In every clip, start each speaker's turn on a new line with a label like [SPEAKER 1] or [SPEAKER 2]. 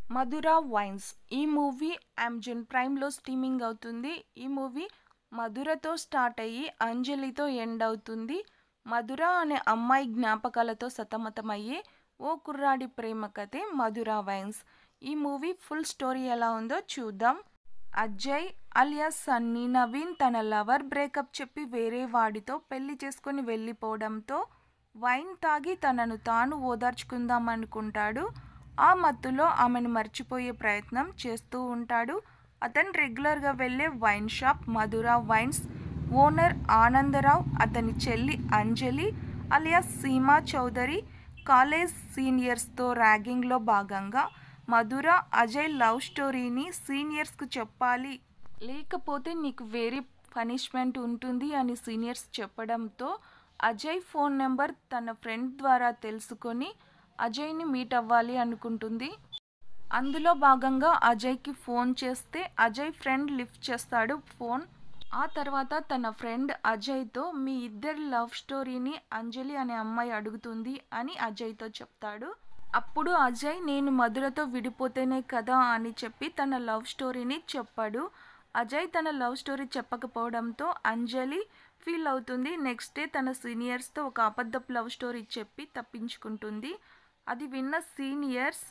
[SPEAKER 1] Madhura wines ఈ movie Amazon ప్రైమ్లో streaming అవుతుంది. ఈ మూవీ మధురతో స్టార్ట్ అయ్యి అంజలితో ఎండ్ అవుతుంది. మధుర అనే అమ్మాయి జ్ఞాపకాలతో సతమతమయ్యే ఓ కుర్రాడి ప్రేమ కథే మధురా వైన్స్. ఈ మూవీ ఫుల్ స్టోరీ ఎలా ఉందో చూద్దాం. అజయ్ అలియాస్ సన్నీ నవీన్ తన లవర్ బ్రేకప్ చెప్పి వేరే వాడితో పెళ్లి చేసుకుని వెళ్ళిపోవడంతో వైన్ తాగి తనను తాను ఓదార్చుకుందాం అనుకుంటాడు. ఆ మత్తులో ఆమెను మర్చిపోయే ప్రయత్నం చేస్తూ ఉంటాడు. అతను రెగ్యులర్గా వెళ్ళే wine shop Madhura wines owner Anandarao, అతని చెల్లి అంజలి అలియాస్ సీమా చౌదరి కాలేజ్ సీనియర్స్తో ర్యాగింగ్లో భాగంగా మధుర అజయ్ లవ్ స్టోరీని సీనియర్స్కు చెప్పాలి, లేకపోతే నీకు వేరే పనిష్మెంట్ ఉంటుంది అని సీనియర్స్ చెప్పడంతో అజయ్ ఫోన్ నెంబర్ తన ఫ్రెండ్ ద్వారా తెలుసుకొని అజయ్ని మీట్ అవ్వాలి అనుకుంటుంది. అందులో భాగంగా అజయ్కి ఫోన్ చేస్తే అజయ్ ఫ్రెండ్ లిఫ్ట్ చేస్తాడు ఫోన్. ఆ తర్వాత తన ఫ్రెండ్ అజయ్తో మీ ఇద్దరి లవ్ స్టోరీని అంజలి అనే అమ్మాయి అడుగుతుంది అని అజయ్తో చెప్తాడు. అప్పుడు అజయ్ నేను మధురతో విడిపోతేనే కదా అని చెప్పి తన లవ్ స్టోరీని చెప్పాడు. అజయ్ తన లవ్ స్టోరీ చెప్పకపోవడంతో అంజలి ఫీల్ అవుతుంది. నెక్స్ట్ డే తన సీనియర్స్తో ఒక అబద్ధపు లవ్ స్టోరీ చెప్పి తప్పించుకుంటుంది. అది విన్న సీనియర్స్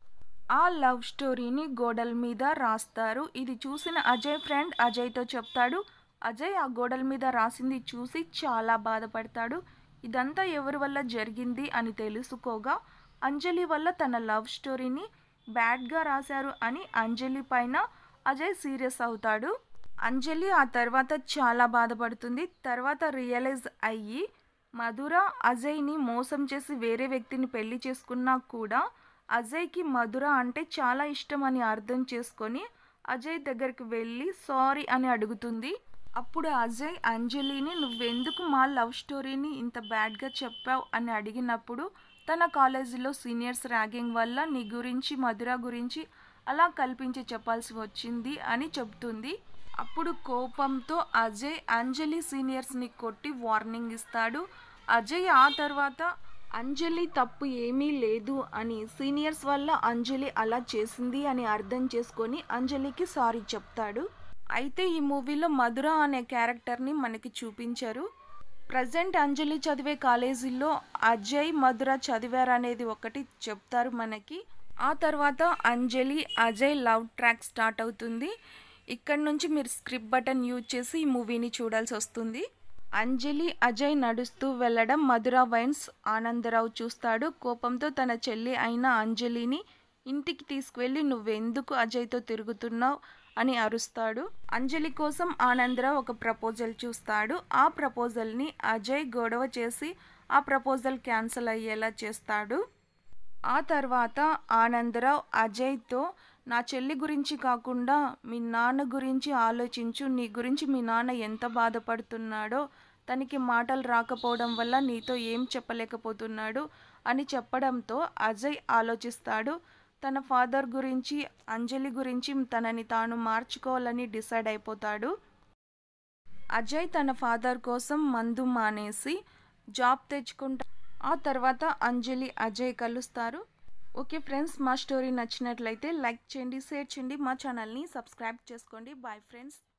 [SPEAKER 1] ఆ లవ్ స్టోరీని గోడల మీద రాస్తారు. ఇది చూసిన అజయ్ ఫ్రెండ్ అజయ్తో చెప్తాడు. అజయ్ ఆ గోడల మీద రాసింది చూసి చాలా బాధపడతాడు. ఇదంతా ఎవరి వల్ల జరిగింది అని తెలుసుకోగా అంజలి వల్ల తన లవ్ స్టోరీని బ్యాడ్గా రాశారు అని అంజలి పైన అజయ్ సీరియస్ అవుతాడు. అంజలి ఆ తర్వాత చాలా బాధపడుతుంది. తర్వాత రియలైజ్ అయ్యి మధుర అజయ్ని మోసం చేసి వేరే వ్యక్తిని పెళ్లి చేసుకున్నా కూడా అజయ్కి మధుర అంటే చాలా ఇష్టం అని అర్థం చేసుకొని అజయ్ దగ్గరికి వెళ్ళి సారీ అని అడుగుతుంది. అప్పుడు అజయ్ అంజలిని నువ్వెందుకు మా లవ్ స్టోరీని ఇంత బ్యాడ్గా చెప్పావు అని అడిగినప్పుడు తన కాలేజీలో సీనియర్స్ ర్యాగింగ్ వల్ల నీ గురించి మధుర గురించి అలా కల్పించి చెప్పాల్సి వచ్చింది అని చెబుతుంది. అప్పుడు కోపంతో అజయ్ అంజలి సీనియర్స్ని కొట్టి వార్నింగ్ ఇస్తాడు. అజయ్ ఆ తర్వాత అంజలి తప్పు ఏమీ లేదు అని సీనియర్స్ వల్ల అంజలి అలా చేసింది అని అర్థం చేసుకొని అంజలికి సారీ చెప్తాడు. అయితే ఈ మూవీలో మధుర అనే క్యారెక్టర్ని మనకి చూపించారు. ప్రజెంట్ అంజలి చదివే కాలేజీలో అజయ్ మధుర చదివారనేది ఒకటి చెప్తారు మనకి. ఆ తర్వాత Anjali Ajay love track start అవుతుంది. ఇక్కడ నుంచి మీరు స్క్రిప్ట్ బటన్ యూజ్ చేసి ఈ మూవీని చూడాల్సి వస్తుంది. అంజలి అజయ్ నడుస్తూ వెళ్ళడం మధుర వైన్స్ ఆనందరావు చూస్తాడు. కోపంతో తన చెల్లి అయిన అంజలిని ఇంటికి తీసుకువెళ్ళి నువ్వెందుకు అజయ్తో తిరుగుతున్నావు అని అరుస్తాడు. అంజలి కోసం ఆనందరావు ఒక ప్రపోజల్ చూస్తాడు. ఆ ప్రపోజల్ని అజయ్ గొడవ చేసి ఆ ప్రపోజల్ క్యాన్సిల్ అయ్యేలా చేస్తాడు. ఆ తర్వాత ఆనందరావు అజయ్తో నా చెల్లి గురించి కాకుండా మీ నాన్న గురించి ఆలోచించు, నీ గురించి మీ నాన్న ఎంత బాధపడుతున్నాడో, తనకి మాటలు రాకపోవడం వల్ల నీతో ఏం చెప్పలేకపోతున్నాడు అని చెప్పడంతో అజయ్ ఆలోచిస్తాడు. తన ఫాదర్ గురించి అంజలి గురించి తనని తాను మార్చుకోవాలని డిసైడ్ అయిపోతాడు. అజయ్ తన ఫాదర్ కోసం మందు మానేసి జాబ్ తెచ్చుకుంటా. ఆ తర్వాత అంజలి అజయ్ కలుస్తారు. ఓకే ఫ్రెండ్స్, మా స్టోరీ నచ్చినట్లయితే లైక్ చేయండి, షేర్ చేయండి, మా ఛానల్ని సబ్స్క్రైబ్ చేసుకోండి. Bye friends.